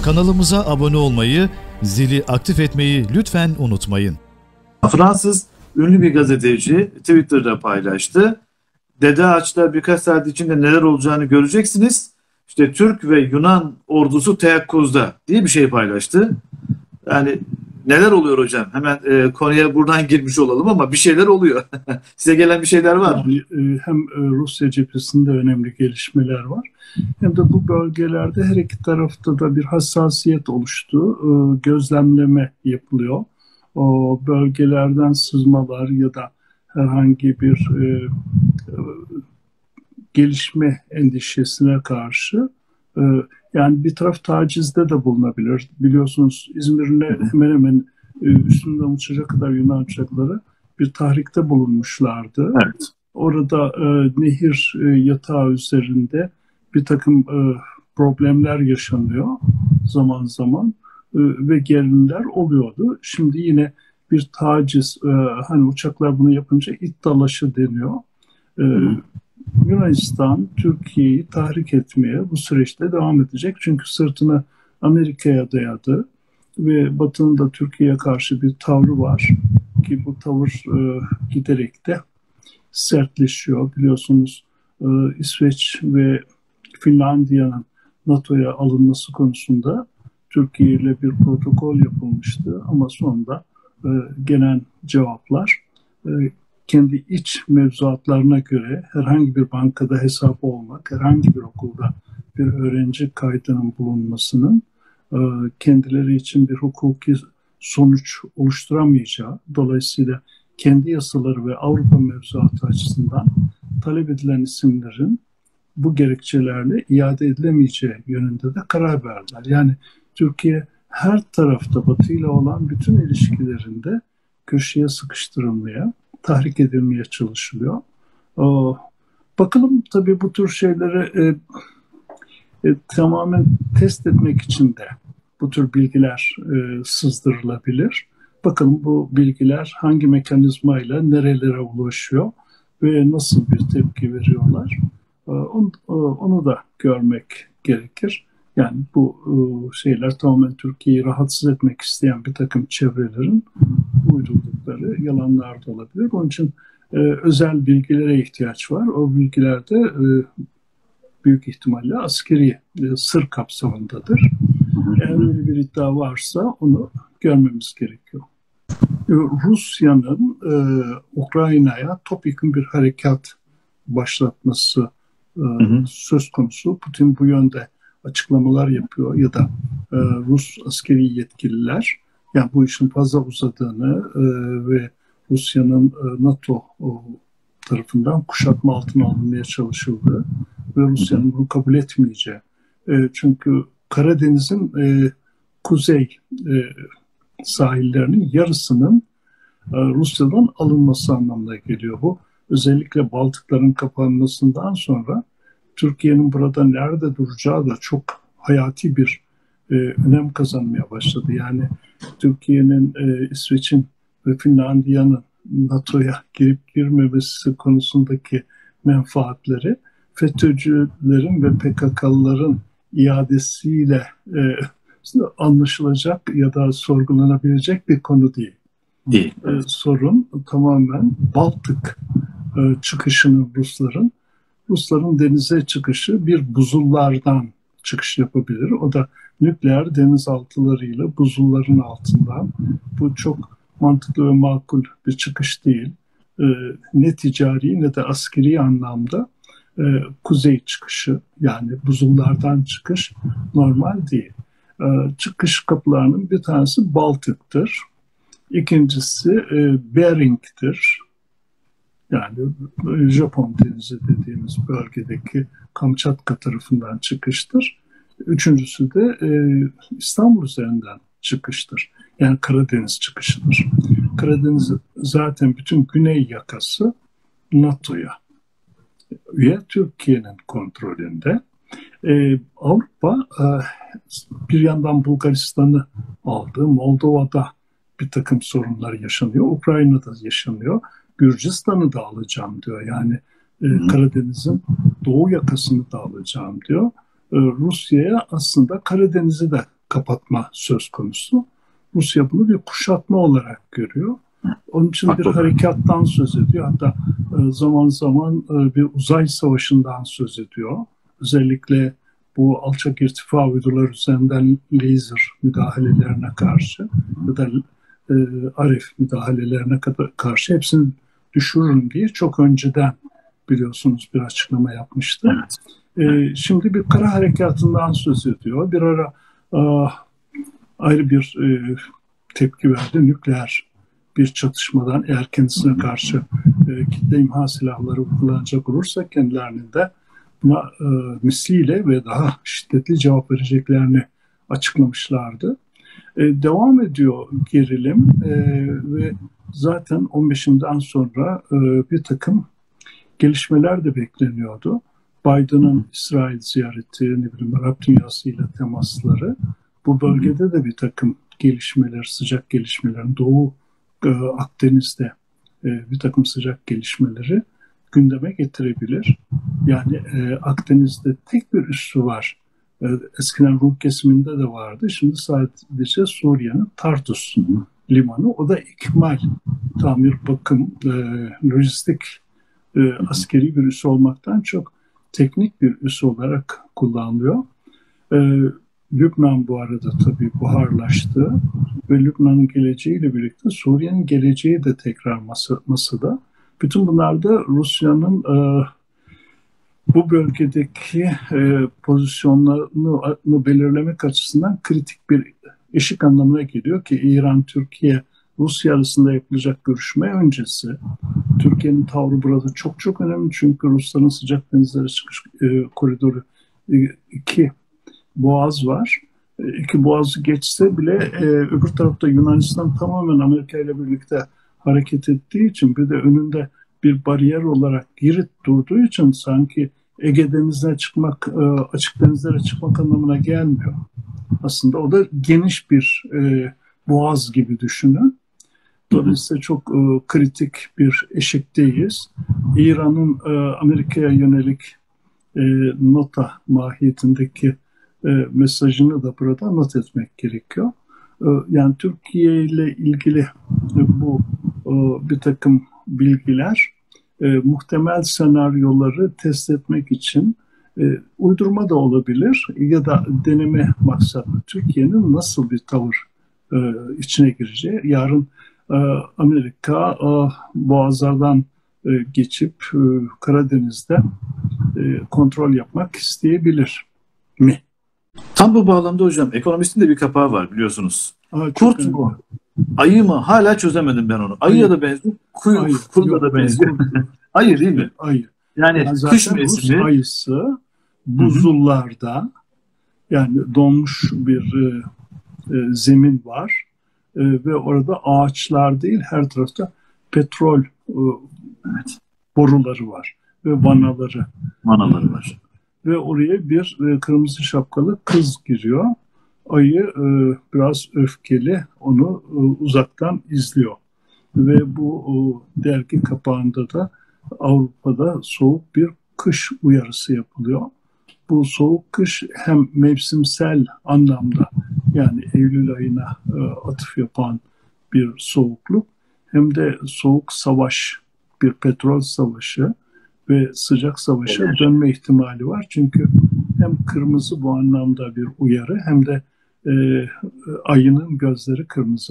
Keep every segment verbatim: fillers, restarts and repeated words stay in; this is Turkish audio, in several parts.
Kanalımıza abone olmayı, zili aktif etmeyi lütfen unutmayın. Fransız ünlü bir gazeteci Twitter'da paylaştı. Dede Ağaç'ta birkaç saat içinde neler olacağını göreceksiniz. İşte Türk ve Yunan ordusu teyakkuzda diye bir şey paylaştı. Yani neler oluyor hocam? Hemen e, konuya buradan girmiş olalım ama bir şeyler oluyor. Size gelen bir şeyler var mı? Yani, e, hem e, Rusya cephesinde önemli gelişmeler var. Hem de bu bölgelerde her iki tarafta da bir hassasiyet oluştu. E, gözlemleme yapılıyor. O bölgelerden sızmalar ya da herhangi bir e, e, gelişme endişesine karşı e, yani bir taraf tacizde de bulunabilir. Biliyorsunuz İzmir'ine hemen hemen e, üstünden uçacak kadar Yunan uçakları bir tahrikte bulunmuşlardı. Evet. Orada e, nehir e, yatağı üzerinde bir takım e, problemler yaşanıyor zaman zaman e, ve gerilimler oluyordu. Şimdi yine bir taciz, e, hani uçaklar bunu yapınca it dalaşı deniyor. E, Yunanistan Türkiye'yi tahrik etmeye bu süreçte devam edecek. Çünkü sırtını Amerika'ya dayadı ve Batı'nın da Türkiye'ye karşı bir tavrı var ki bu tavır e, giderek de sertleşiyor. Biliyorsunuz e, İsveç ve Finlandiya'nın NATO'ya alınması konusunda Türkiye ile bir protokol yapılmıştı ama sonunda e, gelen cevaplar e, kendi iç mevzuatlarına göre herhangi bir bankada hesap olmak, herhangi bir okulda bir öğrenci kaydının bulunmasının e, kendileri için bir hukuki sonuç oluşturamayacağı, dolayısıyla kendi yasaları ve Avrupa mevzuatı açısından talep edilen isimlerin bu gerekçelerle iade edilemeyeceği yönünde de karar verdiler. Yani Türkiye her tarafta Batı ile olan bütün ilişkilerinde köşeye sıkıştırılmaya, tahrik edilmeye çalışılıyor. Bakalım tabii bu tür şeyleri e, e, tamamen test etmek için de bu tür bilgiler e, sızdırılabilir. Bakın bu bilgiler hangi mekanizmayla nerelere ulaşıyor ve nasıl bir tepki veriyorlar. Onu, onu da görmek gerekir. Yani bu şeyler tamamen Türkiye'yi rahatsız etmek isteyen bir takım çevrelerin uydurdukları yalanlar da olabilir. Onun için özel bilgilere ihtiyaç var. O bilgiler de büyük ihtimalle askeri sır kapsamındadır. Eğer öyle bir iddia varsa onu görmemiz gerekiyor. Rusya'nın e, Ukrayna'ya topyekun bir harekat başlatması e, hı hı. söz konusu. Putin bu yönde açıklamalar yapıyor ya da e, Rus askeri yetkililer yani bu işin fazla uzadığını e, ve Rusya'nın e, NATO o, tarafından kuşatma altına alınmaya çalışıldığı ve Rusya'nın bunu kabul etmeyeceği. E, çünkü Karadeniz'in e, kuzey e, sahillerinin yarısının e, Rusya'dan alınması anlamına geliyor bu. Özellikle Baltıkların kapanmasından sonra Türkiye'nin burada nerede duracağı da çok hayati bir e, önem kazanmaya başladı. Yani Türkiye'nin, e, İsveç'in ve Finlandiya'nın NATO'ya girip girmemesi konusundaki menfaatleri FETÖ'cülerin ve P K K'lıların iadesiyle e, anlaşılacak ya da sorgulanabilecek bir konu değil. Değil. Ee, sorun tamamen Baltık e, çıkışının Rusların, Rusların denize çıkışı bir buzullardan çıkış yapabilir. O da nükleer denizaltılarıyla buzulların altından. Bu çok mantıklı ve makul bir çıkış değil. E, ne ticari ne de askeri anlamda e, kuzey çıkışı yani buzullardan çıkış normal değil. Çıkış kapılarının bir tanesi Baltık'tır. İkincisi e, Bering'tir. Yani Japon denizi dediğimiz bölgedeki Kamçatka tarafından çıkıştır. Üçüncüsü de e, İstanbul üzerinden çıkıştır. Yani Karadeniz çıkışıdır. Karadeniz zaten bütün güney yakası NATO'ya üye, Türkiye'nin kontrolünde. Ee, Avrupa e, bir yandan Bulgaristan'ı aldı, Moldova'da bir takım sorunlar yaşanıyor, Ukrayna'da yaşanıyor, Gürcistan'ı da alacağım diyor. Yani e, Karadeniz'in doğu yakasını da alacağım diyor. E, Rusya'ya aslında Karadeniz'i de kapatma söz konusu. Rusya bunu bir kuşatma olarak görüyor. Onun için bir Haklı. harekattan söz ediyor. Hatta e, zaman zaman e, bir uzay savaşından söz ediyor. Özellikle bu alçak irtifa uydular üzerinden laser müdahalelerine karşı ya da e, R F müdahalelerine karşı hepsini düşürürüm diye çok önceden biliyorsunuz bir açıklama yapmıştı. Evet. E, şimdi bir kara harekatından söz ediyor. Bir ara e, ayrı bir e, tepki verdi. Nükleer bir çatışmadan eğer kendisine karşı e, kitle imha silahları kullanacak olursa kendilerinin de buna e, misliyle ve daha şiddetli cevap vereceklerini açıklamışlardı. E, devam ediyor gerilim e, ve zaten on beşinden sonra e, bir takım gelişmeler de bekleniyordu. Biden'ın İsrail ziyareti, ne bileyim Arap dünyasıyla temasları, bu bölgede de bir takım gelişmeler, sıcak gelişmelerin Doğu e, Akdeniz'de e, bir takım sıcak gelişmeleri gündeme getirebilir. Yani e, Akdeniz'de tek bir üssü var. E, eskiden Rum kesiminde de vardı. Şimdi sadece Suriye'nin Tartus limanı. O da ikmal, tamir, bakım, e, lojistik, e, askeri bir üs olmaktan çok teknik bir üs olarak kullanılıyor. E, Lübnan bu arada tabii buharlaştı ve Lübnan'ın geleceğiyle birlikte Suriye'nin geleceği de tekrar masa, masada. Bütün bunlar da Rusya'nın e, bu bölgedeki e, pozisyonlarını belirlemek açısından kritik bir eşik anlamına geliyor ki İran, Türkiye, Rusya arasında yapılacak görüşme öncesi Türkiye'nin tavrı burada çok çok önemli çünkü Rusların sıcak denizlere çıkış e, koridoru e, iki boğaz var. E, iki boğazı geçse bile e, öbür tarafta Yunanistan tamamen Amerika ile birlikte hareket ettiği için bir de önünde bir bariyer olarak Girit durduğu için sanki Ege Denizi'ne çıkmak, e, açık denizlere çıkmak anlamına gelmiyor. Aslında o da geniş bir e, boğaz gibi düşünün. Dolayısıyla çok e, kritik bir eşikteyiz. İran'ın e, Amerika'ya yönelik e, nota mahiyetindeki e, mesajını da burada not etmek gerekiyor. E, yani Türkiye ile ilgili e, bu e, bir takım bilgiler e, muhtemel senaryoları test etmek için e, uydurma da olabilir ya da deneme maksatlı Türkiye'nin nasıl bir tavır e, içine gireceği. Yarın e, Amerika e, boğazlardan e, geçip e, Karadeniz'de e, kontrol yapmak isteyebilir mi? Tam bu bağlamda hocam Ekonomist'in de bir kapağı var biliyorsunuz. Aa, Kurt mu? Ayı mı? Hala çözemedim ben onu. Ayıya da benziyor, kuyu, Ayı. kurda Yok, da benziyor. kurt. Ayı değil mi? Ayı. Yani, Yani kış zaten Rus mevsimi. ayısı buzullarda yani donmuş bir e, e, zemin var e, ve orada ağaçlar değil her tarafta petrol e, Evet. boruları var ve vanaları. Manaları var. Ve oraya bir e, kırmızı şapkalı kız giriyor. Ayı e, biraz öfkeli onu e, uzaktan izliyor. Ve bu o, dergi kapağında da Avrupa'da soğuk bir kış uyarısı yapılıyor. Bu soğuk kış hem mevsimsel anlamda yani Eylül ayına e, atıf yapan bir soğukluk hem de soğuk savaş, bir petrol savaşı ve sıcak savaşa Evet. dönme ihtimali var. Çünkü hem kırmızı bu anlamda bir uyarı hem de e, ayının gözleri kırmızı.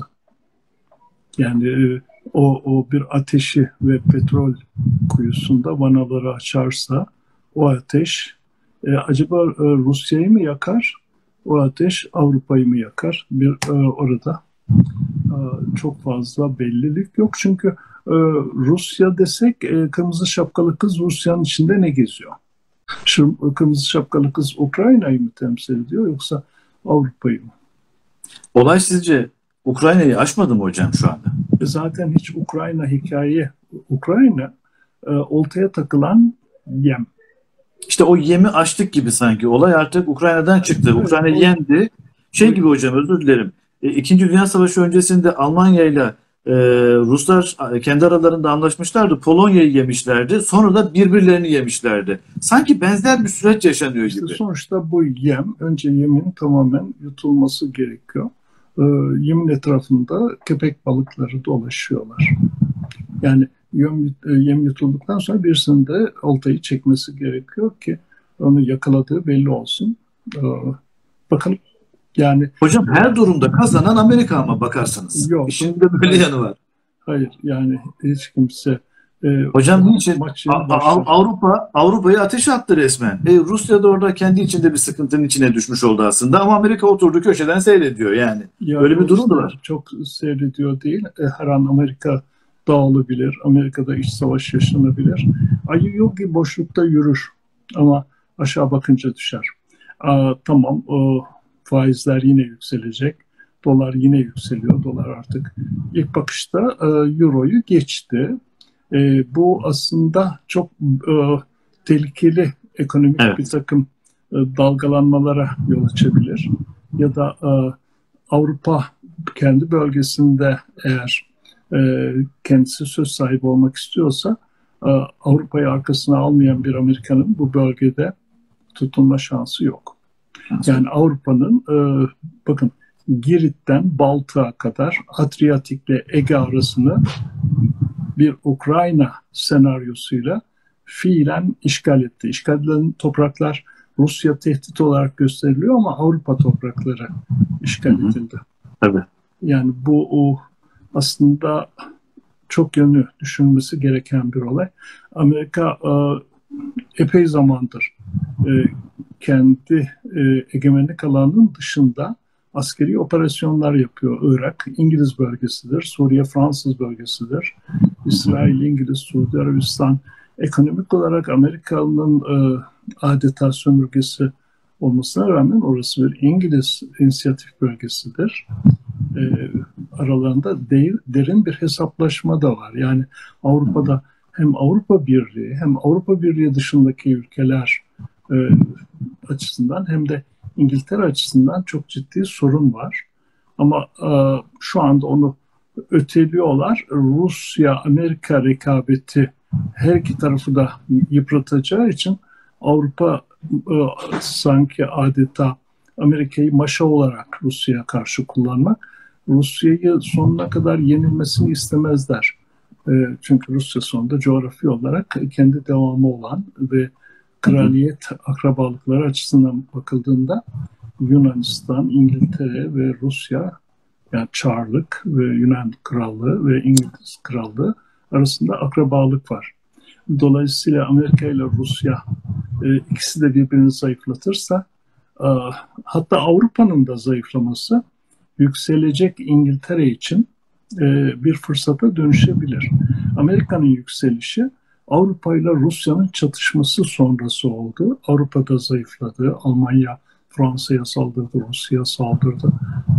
Yani e, o, o bir ateşi ve petrol kuyusunda vanaları açarsa o ateş e, acaba e, Rusya'yı mı yakar? O ateş Avrupa'yı mı yakar? Bir e, orada e, çok fazla bellilik yok. Çünkü e, Rusya desek e, kırmızı şapkalı kız Rusya'nın içinde ne geziyor? Şu kırmızı şapkalı kız Ukrayna'yı mı temsil ediyor yoksa Avrupa'yı mı? Olay sizce Ukrayna'yı aşmadı mı hocam şu anda? Zaten hiç Ukrayna hikaye, Ukrayna e, oltaya takılan yem. İşte o yemi aştık gibi sanki. Olay artık Ukrayna'dan çıktı. Evet, Ukrayna o- yendi. Şey gibi hocam özür dilerim. E, İkinci Dünya Savaşı öncesinde Almanya ile Ee, Ruslar kendi aralarında anlaşmışlardı. Polonya'yı yemişlerdi. Sonra da birbirlerini yemişlerdi. Sanki benzer bir süreç yaşanıyor İşte gibi. sonuçta bu yem, önce yemin tamamen yutulması gerekiyor. Ee, yemin etrafında köpek balıkları dolaşıyorlar. Yani yem, yem yutulduktan sonra birisinin de oltayı çekmesi gerekiyor ki onu yakaladığı belli olsun. Ee, bakın yani Hocam her durumda kazanan Amerika ama bakarsanız. yok. İşin de böyle yanı var. Hayır yani hiç kimse e, Hocam niçin? maçı A- A- Avrupa Avrupa'yı ateşe attı resmen. E, Rusya da orada kendi içinde bir sıkıntının içine düşmüş oldu aslında ama Amerika oturdu köşeden seyrediyor yani. Ya Böyle bir durum da var. Çok seyrediyor değil. E, her an Amerika dağılabilir. Amerika'da iç savaş yaşanabilir. Ayı yok ki boşlukta yürür. Ama aşağı bakınca düşer. Aa, tamam o faizler yine yükselecek. Dolar yine yükseliyor. Dolar artık ilk bakışta e, Euro'yu geçti. E, bu aslında çok e, tehlikeli ekonomik Evet. bir takım e, dalgalanmalara yol açabilir. Ya da e, Avrupa kendi bölgesinde eğer e, kendisi söz sahibi olmak istiyorsa e, Avrupa'yı arkasına almayan bir Amerika'nın bu bölgede tutunma şansı yok. Yani Avrupa'nın e, bakın Girit'ten Baltık'a kadar Adriyatik ile Ege arasını bir Ukrayna senaryosuyla fiilen işgal etti. İşgal edilen topraklar Rusya tehdit olarak gösteriliyor ama Avrupa toprakları işgal edildi. Tabii. Yani bu o aslında çok yönlü düşünülmesi gereken bir olay. Amerika e, epey zamandır e, kendi e, egemenlik alanının dışında askeri operasyonlar yapıyor. Irak İngiliz bölgesidir, Suriye Fransız bölgesidir, İsrail İngiliz, Suudi Arabistan ekonomik olarak Amerika'nın e, adeta sömürgesi olmasına rağmen orası bir İngiliz inisiyatif bölgesidir. E, aralarında de, derin bir hesaplaşma da var. Yani Avrupa'da hem Avrupa Birliği hem Avrupa Birliği dışındaki ülkeler e, açısından hem de İngiltere açısından çok ciddi sorun var. Ama e, şu anda onu öteliyorlar. Rusya-Amerika rekabeti her iki tarafı da yıpratacağı için Avrupa e, sanki adeta Amerika'yı maşa olarak Rusya'ya karşı kullanmak, Rusya'yı sonuna kadar yenilmesini istemezler. E, çünkü Rusya sonunda coğrafi olarak kendi devamı olan ve kraliyet akrabalıkları açısından bakıldığında Yunanistan, İngiltere ve Rusya, yani Çarlık ve Yunan Krallığı ve İngiliz Krallığı arasında akrabalık var. Dolayısıyla Amerika ile Rusya e, ikisi de birbirini zayıflatırsa e, hatta Avrupa'nın da zayıflaması yükselecek İngiltere için e, bir fırsata dönüşebilir. Amerika'nın yükselişi Avrupa ile Rusya'nın çatışması sonrası oldu. Avrupa'da zayıfladı. Almanya Fransa'ya saldırdı, Rusya'ya saldırdı.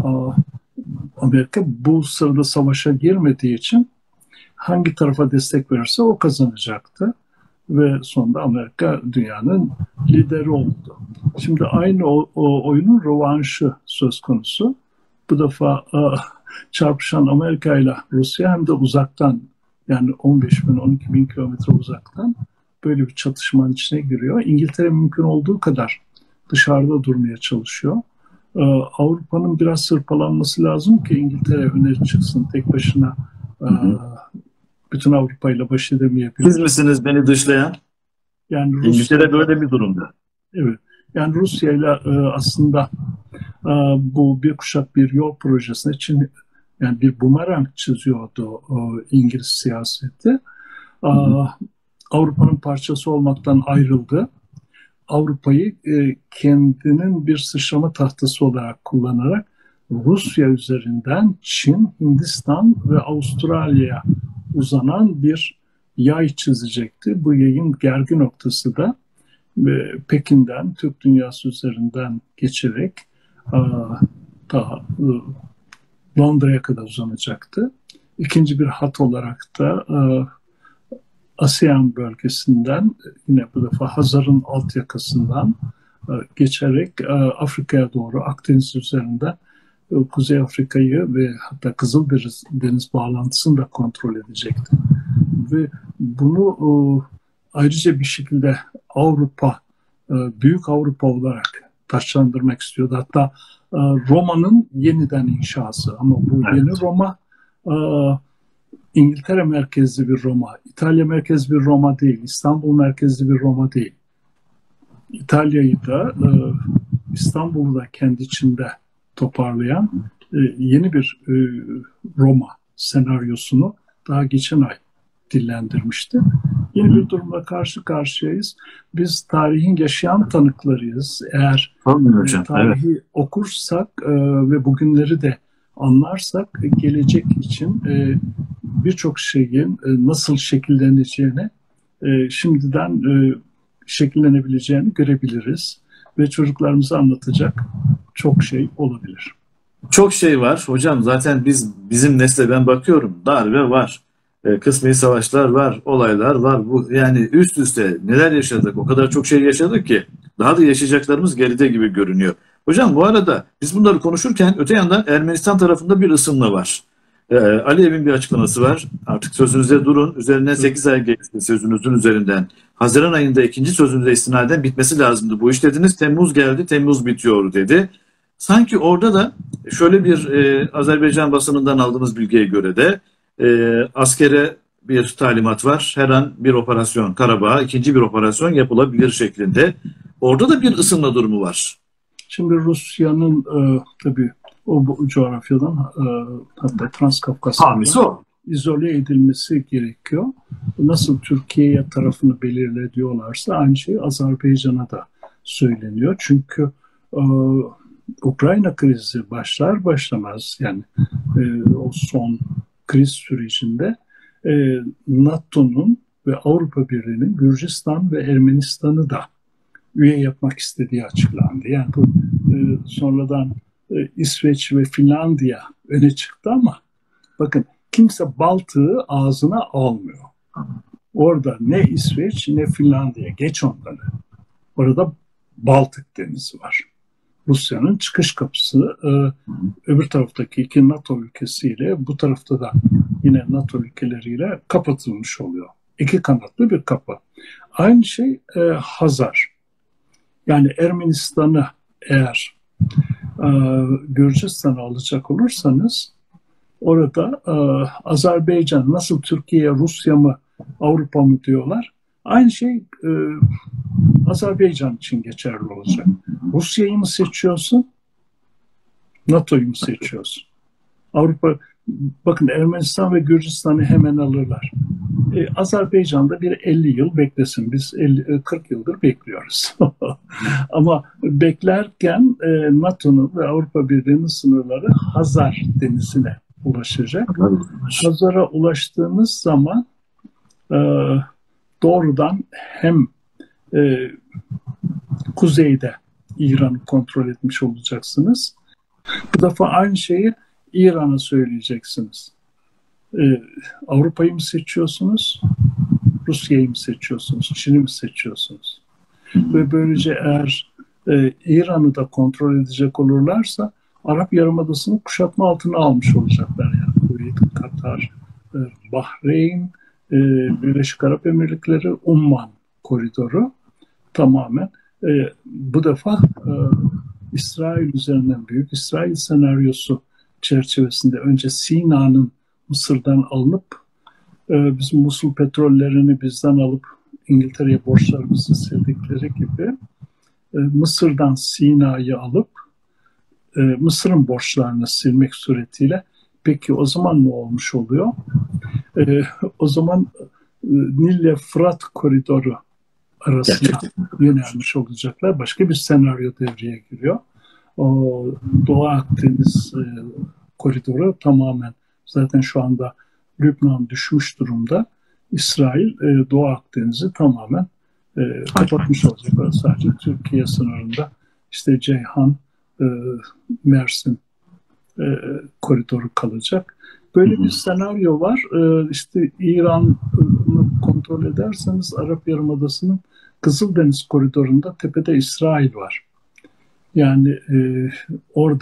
Amerika bu sırada savaşa girmediği için hangi tarafa destek verirse o kazanacaktı. Ve sonunda Amerika dünyanın lideri oldu. Şimdi aynı o, o oyunun rövanşı söz konusu. Bu defa çarpışan Amerika ile Rusya hem de uzaktan, yani on beş bin on iki bin kilometre uzaktan böyle bir çatışmanın içine giriyor. İngiltere mümkün olduğu kadar dışarıda durmaya çalışıyor. Ee, Avrupa'nın biraz sırpalanması lazım ki İngiltere öne çıksın tek başına. Hı hı. E, bütün Avrupa ile baş edemeyebilir. Siz misiniz beni dışlayan? Yani Rusya, İngiltere böyle bir durumda. Evet. Yani Rusya ile e, aslında e, bu bir kuşak bir yol projesine için yani bir bumerang çiziyordu e, İngiliz siyaseti. E, Avrupa'nın parçası olmaktan ayrıldı. Avrupa'yı e, kendinin bir sıçrama tahtası olarak kullanarak Rusya üzerinden Çin, Hindistan ve Avustralya'ya uzanan bir yay çizecekti. Bu yayın gergi noktası da e, Pekin'den, Türk dünyası üzerinden geçerek e, ta e, Londra'ya kadar uzanacaktı. İkinci bir hat olarak da e, ASEAN bölgesinden yine bu defa Hazar'ın alt yakasından e, geçerek e, Afrika'ya doğru Akdeniz üzerinden Kuzey Afrika'yı ve hatta Kızıldeniz bağlantısını da kontrol edecekti. Ve bunu e, ayrıca bir şekilde Avrupa, e, büyük Avrupa olarak taçlandırmak istiyordu. Hatta e, Roma'nın yeniden inşası. Ama bu evet. Yeni Roma e, İngiltere merkezli bir Roma, İtalya merkezli bir Roma değil, İstanbul merkezli bir Roma değil. İtalya'yı da e, İstanbul'u da kendi içinde toparlayan e, yeni bir e, Roma senaryosunu daha geçen ay dillendirmişti. Yeni bir durumla karşı karşıyayız. Biz tarihin yaşayan tanıklarıyız. Eğer hocam, tarihi evet. okursak e, ve bugünleri de anlarsak gelecek için e, birçok şeyin e, nasıl şekilleneceğini e, şimdiden e, şekillenebileceğini görebiliriz ve çocuklarımıza anlatacak çok şey olabilir. Çok şey var hocam, zaten biz bizim nesle ben bakıyorum, darbe var, e, kısmi savaşlar var, olaylar var. Bu yani üst üste neler yaşadık, o kadar çok şey yaşadık ki daha da yaşayacaklarımız geride gibi görünüyor. Hocam bu arada biz bunları konuşurken öte yandan Ermenistan tarafında bir ısınma var. Ee, Aliyev'in bir açıklaması var. Artık sözünüzde durun. Üzerinden sekiz ay geçti sözünüzün üzerinden. Haziran ayında ikinci sözünüze istinaden bitmesi lazımdı. Bu iş dediniz. Temmuz geldi. Temmuz bitiyor dedi. Sanki orada da şöyle bir e, Azerbaycan basınından aldığımız bilgiye göre de e, askere bir talimat var. Her an bir operasyon, Karabağ ikinci bir operasyon yapılabilir şeklinde. Orada da bir ısınma durumu var. Şimdi Rusya'nın e, tabii o bu coğrafyadan e, hatta Transkafkasya'dan izole edilmesi gerekiyor. Nasıl Türkiye'ye tarafını belirlediyorlarsa aynı şey Azerbaycan'a da söyleniyor. Çünkü e, Ukrayna krizi başlar başlamaz yani e, o son kriz sürecinde e, NATO'nun ve Avrupa Birliği'nin Gürcistan ve Ermenistan'ı da üye yapmak istediği açıklandı. Yani bu e, sonradan e, İsveç ve Finlandiya öne çıktı ama bakın kimse Baltık'ı ağzına almıyor. Orada ne İsveç ne Finlandiya, geç onları. Orada Baltık Denizi var. Rusya'nın çıkış kapısı e, öbür taraftaki iki NATO ülkesiyle bu tarafta da yine NATO ülkeleriyle kapatılmış oluyor. İki kanatlı bir kapı. Aynı şey e, Hazar. Yani Ermenistan'ı eğer e, Gürcistan'a alacak olursanız orada e, Azerbaycan nasıl Türkiye'ye Rusya mı Avrupa mı diyorlar. Aynı şey e, Azerbaycan için geçerli olacak. Rusya'yı mı seçiyorsun? NATO'yu mu seçiyorsun? Avrupa, bakın Ermenistan ve Gürcistan'ı hemen alırlar. Ee, Azerbaycan'da bir elli yıl beklesin. Biz elli, kırk yıldır bekliyoruz. Ama beklerken e, NATO'nun ve Avrupa Birliği'nin sınırları Hazar Denizi'ne ulaşacak. Hazar'a ulaştığınız zaman e, doğrudan hem e, kuzeyde İran'ı kontrol etmiş olacaksınız. Bu defa aynı şeyi İran'a söyleyeceksiniz. Ee, Avrupa'yı mı seçiyorsunuz? Rusya'yı mı seçiyorsunuz? Çin'i mi seçiyorsunuz? Ve böylece eğer e, İran'ı da kontrol edecek olurlarsa Arap Yarımadası'nı kuşatma altına almış olacaklar. Yani Kuveyt, Katar, e, Bahreyn, e, Birleşik Arap Emirlikleri, Umman koridoru tamamen e, bu defa e, İsrail üzerinden büyük İsrail senaryosu çerçevesinde önce Sina'nın Mısır'dan alınıp e, bizim Musul petrollerini bizden alıp İngiltere'ye borçlarımızı sildikleri gibi e, Mısır'dan Sina'yı alıp e, Mısır'ın borçlarını silmek suretiyle peki o zaman ne olmuş oluyor? E, o zaman e, Nil ile Fırat koridoru arasında yönelmiş olacaklar. Başka bir senaryo devreye giriyor. O Doğu Akdeniz e, koridoru tamamen zaten şu anda Lübnan düşmüş durumda. İsrail e, Doğu Akdeniz'i tamamen e, kapatmış olacaklar. Sadece Türkiye sınırında işte Ceyhan, e, Mersin e, koridoru kalacak. Böyle bir senaryo var. E, işte İran'ı kontrol ederseniz Arap Yarımadası'nın Kızıldeniz koridorunda tepede İsrail var. Yani e, orada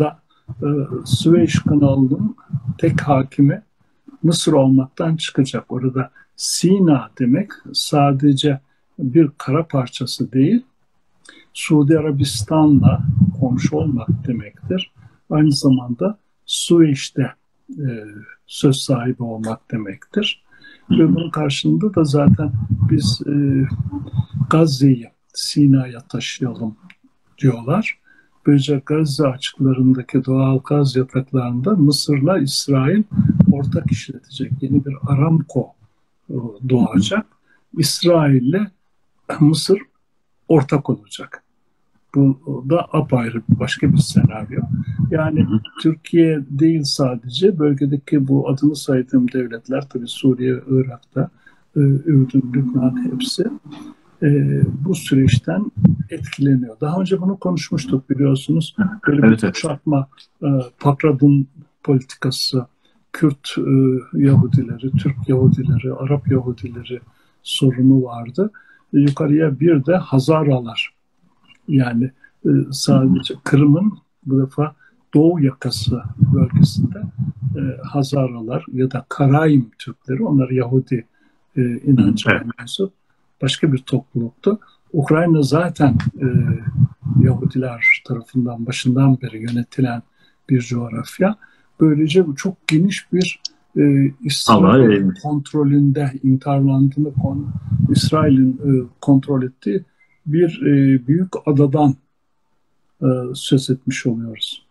e, Süveyş kanalının tek hakimi Mısır olmaktan çıkacak. Orada Sina demek sadece bir kara parçası değil, Suudi Arabistan'la komşu olmak demektir. Aynı zamanda Süveyş'te e, söz sahibi olmak demektir. Ve bunun karşılığında da zaten biz e, Gazze'yi Sina'ya taşıyalım diyorlar. Böylece Gazze açıklarındaki doğal gaz yataklarında Mısır'la İsrail ortak işletecek. Yeni bir Aramco doğacak. İsrail'le Mısır ortak olacak. Bu da apayrı başka bir senaryo. Yani Türkiye değil sadece bölgedeki bu adını saydığım devletler, tabii Suriye, Irak'ta, Ürdün, Lübnan hepsi bu süreçten etkileniyor. Daha önce bunu konuşmuştuk biliyorsunuz. Böyle evet, bir kuşatma, Pakradun politikası, Kürt Yahudileri, Türk Yahudileri, Arap Yahudileri sorunu vardı. Yukarıya bir de Hazaralar, yani sadece Kırım'ın bu defa Doğu yakası bölgesinde Hazaralar ya da Karayim Türkleri, onlar Yahudi inancına mensup başka bir topluluktu. Ukrayna zaten e, Yahudiler tarafından başından beri yönetilen bir coğrafya. Böylece bu çok geniş bir e, İsrail kontrolünde, interlandını kon, İsrail'in e, kontrol ettiği bir e, büyük adadan e, söz etmiş oluyoruz.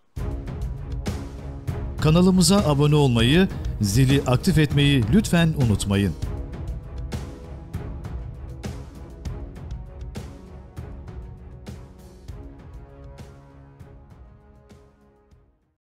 Kanalımıza abone olmayı, zili aktif etmeyi lütfen unutmayın.